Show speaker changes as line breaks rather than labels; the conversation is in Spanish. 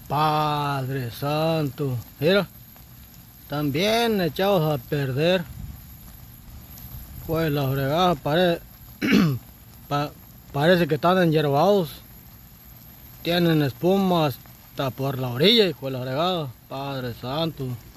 Padre Santo, mira, también echados a perder. Pues las fregadas parece que están enyerbados. Tienen espuma hasta por la orilla, hijo de la fregada. Padre Santo.